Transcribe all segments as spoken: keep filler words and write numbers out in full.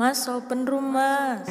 Mas open room mas.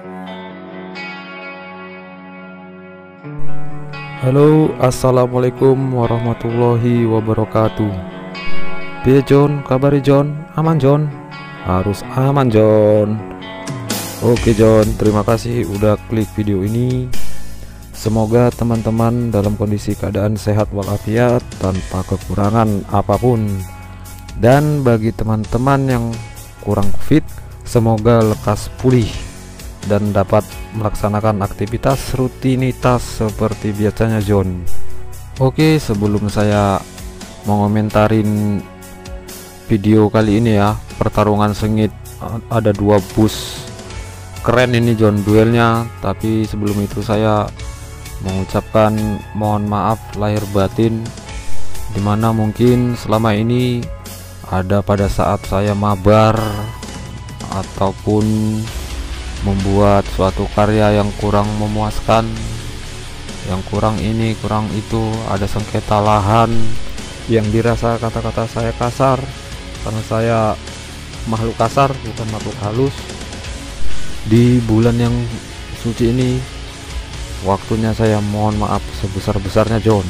Halo, assalamualaikum warahmatullahi wabarakatuh. Piye John, kabari John? Aman John? Harus aman John. Oke John, terima kasih udah klik video ini. Semoga teman-teman dalam kondisi keadaan sehat walafiat tanpa kekurangan apapun. Dan bagi teman-teman yang kurang fit, semoga lekas pulih dan dapat melaksanakan aktivitas rutinitas seperti biasanya John. Oke, sebelum saya mengomentarin video kali ini ya, pertarungan sengit, ada dua bus keren ini John duelnya. Tapi sebelum itu saya mengucapkan mohon maaf lahir batin, dimana mungkin selama ini ada pada saat saya mabar ataupun membuat suatu karya yang kurang memuaskan, yang kurang ini kurang itu, ada sengketa lahan yang dirasa kata-kata saya kasar karena saya makhluk kasar bukan makhluk halus. Di bulan yang suci ini waktunya saya mohon maaf sebesar-besarnya John.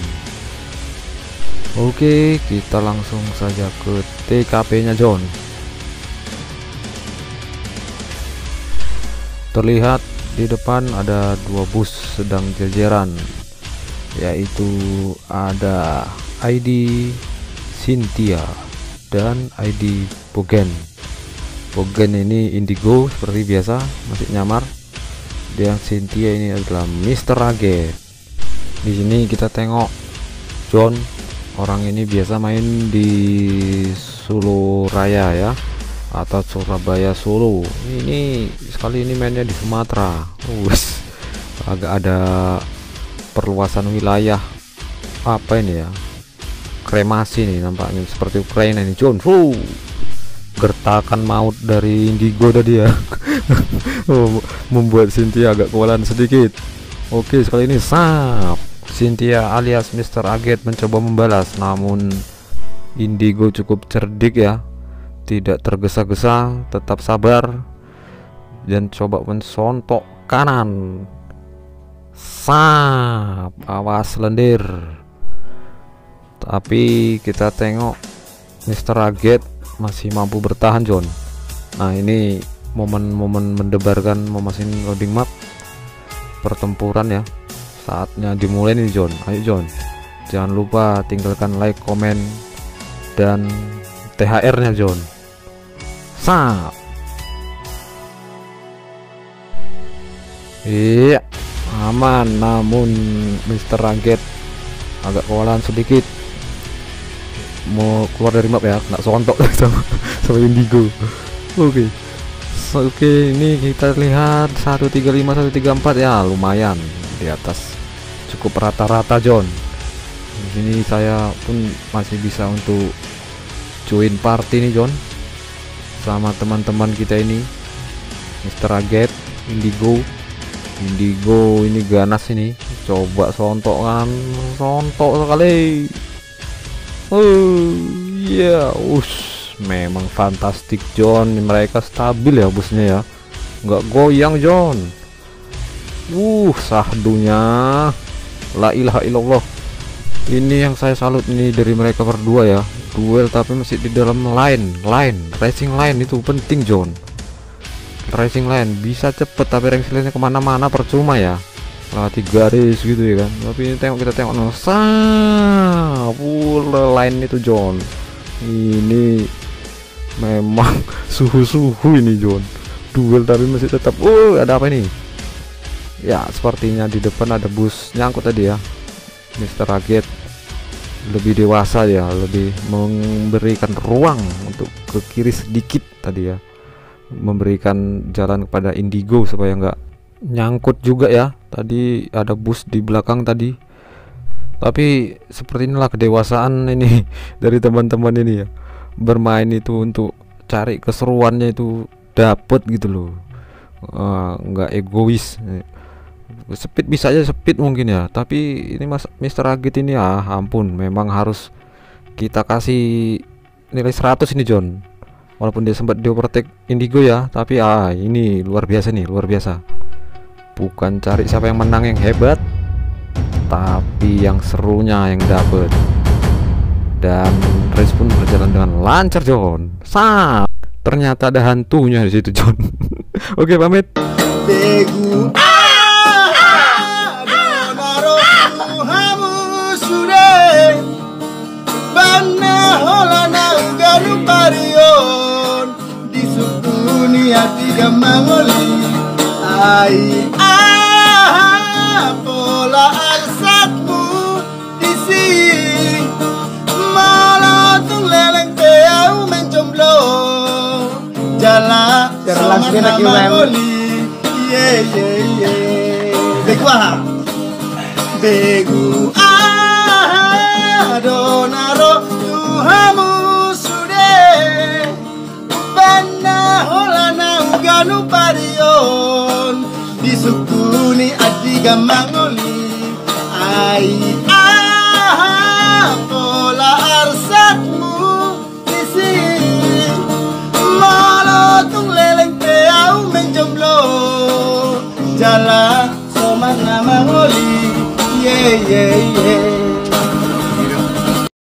Oke, kita langsung saja ke T K P nya John. Terlihat di depan ada dua bus sedang jajaran, yaitu ada I D Cynthia dan I D Bogen. Bogen ini indigo seperti biasa, masih nyamar. Dan Cynthia ini adalah Mister Raget. Di sini kita tengok John, orang ini biasa main di Solo Raya ya, atau Surabaya Solo. Ini sekali ini mainnya di Sumatera. Us, agak ada perluasan wilayah apa ini ya, kremasi nih nampaknya seperti Ukraina ini John. Fuh, gertakan maut dari indigo tadi ya. Membuat Cynthia agak kewalahan sedikit. Oke, sekali ini sap Cynthia alias Mister Raget mencoba membalas, namun indigo cukup cerdik ya, tidak tergesa-gesa, tetap sabar dan coba mensontok kanan. Sap, awas lendir. Tapi kita tengok Mister Raget masih mampu bertahan John. Nah, ini momen-momen mendebarkan memasin loading map pertempuran ya, saatnya dimulai nih John. Ayo John, jangan lupa tinggalkan like, komen, dan T H R nya John. Sap. Iya, aman, namun Mister Raget agak kewalahan sedikit mau keluar dari map ya, nggak sontok sama, sama indigo. Oke, so, oke ini kita lihat seratus tiga puluh lima seratus tiga puluh empat ya, lumayan di atas, cukup rata-rata John. Di sini saya pun masih bisa untuk join party nih John sama teman-teman kita ini, Mister Raget, indigo indigo ini ganas ini, coba sontok kan, sontok sekali. Oh iya, yeah. Ush, memang fantastik John, mereka stabil ya busnya ya, nggak goyang John. Uh sahdunya, la ilaha illallah. Ini yang saya salut ini dari mereka berdua ya, duel tapi masih di dalam line line racing line, itu penting John. Racing line bisa cepet tapi racing line kemana-mana percuma ya, lewati garis gitu ya kan. Tapi ini tengok, kita tengok no, pula line itu John. Ini memang suhu-suhu ini John, duel tapi masih tetap. Oh, ada apa ini ya, sepertinya di depan ada bus nyangkut tadi ya. Mister Raget lebih dewasa ya, lebih memberikan ruang untuk ke kiri sedikit tadi ya, memberikan jalan kepada indigo supaya nggak nyangkut juga ya. Tadi ada bus di belakang tadi, tapi seperti inilah kedewasaan ini dari teman-teman ini ya, bermain itu untuk cari keseruannya itu dapet gitu loh, uh, nggak egois. Speed bisa aja speed mungkin ya, tapi ini mas Mister Raget ini ah ampun, memang harus kita kasih nilai seratus ini John. Walaupun dia sempat diovertake Indigo ya, tapi ah ini luar biasa nih, luar biasa. Bukan cari siapa yang menang yang hebat, tapi yang serunya yang dapet. Dan race pun berjalan dengan lancar John. Sap. Ternyata ada hantunya di situ John. Oke pamit. Begu tiga mangoli ai ah pola arsakmu di sini malah tung leleng teau menjomblo jala sama mangoli ye ye ye begu ah begu ah donaro tuhamu sude bana holana uganu parion disukuni adiga mangoli ai ah pola arsakmu isi malatung leleng teau menjomblo jala somana mangoli ye ye ye